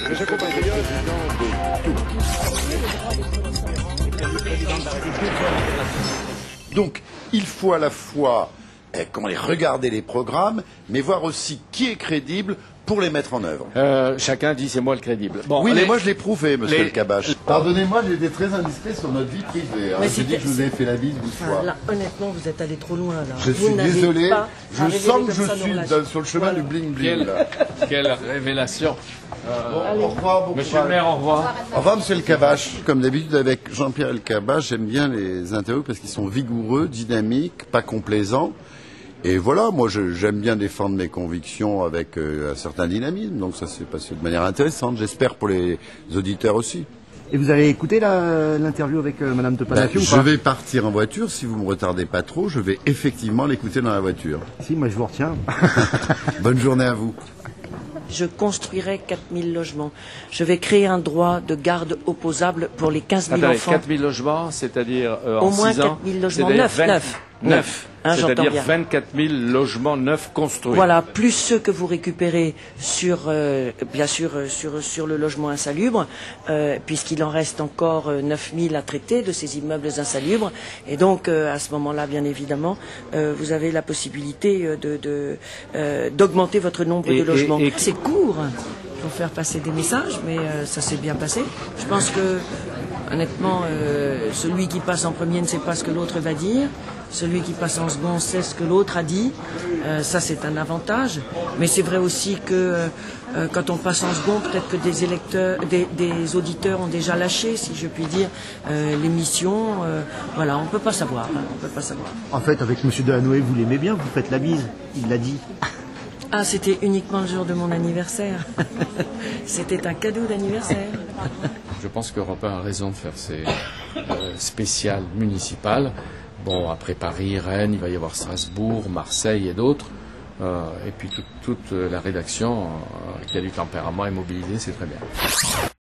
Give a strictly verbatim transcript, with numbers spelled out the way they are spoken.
Je suis accompagné du président de tout. Donc, il faut à la fois eh, comment les regarder les programmes, mais voir aussi qui est crédible pour les mettre en œuvre. Euh, chacun dit c'est moi le crédible. Bon, oui, les... mais moi je l'ai prouvé, monsieur les... El Kabbach. Pardonnez-moi, j'ai été très indiscret sur notre vie privée. Hein. J'ai dit que je vous ai fait la bise une fois. Enfin, là, honnêtement, vous êtes allé trop loin là. Je vous suis désolé. Je sens que je suis dans dans, sur le chemin voilà. du bling bling. Quelle, quelle révélation. Euh, bon, au revoir, bon Monsieur le maire, au revoir. Au revoir, monsieur El Kabbach. Comme d'habitude avec Jean-Pierre El Kabbach, j'aime bien les interviews parce qu'ils sont vigoureux, dynamiques, pas complaisants. Et voilà, moi j'aime bien défendre mes convictions avec euh, un certain dynamisme, donc ça s'est passé de manière intéressante, j'espère pour les auditeurs aussi. Et vous avez écouté l'interview avec euh, Madame de Panafieux ben, ou pas? Je vais partir en voiture, si vous me retardez pas trop, je vais effectivement l'écouter dans la voiture. Si, moi je vous retiens. Bonne journée à vous. Je construirai quatre mille logements. Je vais créer un droit de garde opposable pour les quinze mille Attendez, enfants. quatre mille logements, c'est-à-dire euh, en Au moins six ans, quatre mille logements, neuf, neuf. neuf. Hein, c'est-à-dire vingt-quatre mille logements neufs construits. Voilà, plus ceux que vous récupérez sur, euh, bien sûr, euh, sur, sur le logement insalubre, euh, puisqu'il en reste encore euh, neuf mille à traiter de ces immeubles insalubres. Et donc, euh, à ce moment-là, bien évidemment, euh, vous avez la possibilité euh, de, de, euh, d'augmenter votre nombre et, de logements. Et, et... C'est court pour faire passer des messages, mais euh, ça s'est bien passé. Je pense que, honnêtement, euh, celui qui passe en premier ne sait pas ce que l'autre va dire. Celui qui passe en second sait ce que l'autre a dit. Euh, ça, c'est un avantage. Mais c'est vrai aussi que euh, quand on passe en second, peut-être que des électeurs, des, des auditeurs ont déjà lâché, si je puis dire, euh, l'émission. Euh, voilà, on peut pas savoir. Hein, on peut pas savoir. En fait, avec Monsieur Delanoë, vous l'aimez bien, vous faites la bise. Il l'a dit. Ah, c'était uniquement le jour de mon anniversaire. C'était un cadeau d'anniversaire. Je pense qu'Europe un a raison de faire ces euh, spéciales municipales. Bon, après Paris, Rennes, il va y avoir Strasbourg, Marseille et d'autres. Euh, et puis toute, toute la rédaction euh, qui a du tempérament est mobilisée, c'est très bien.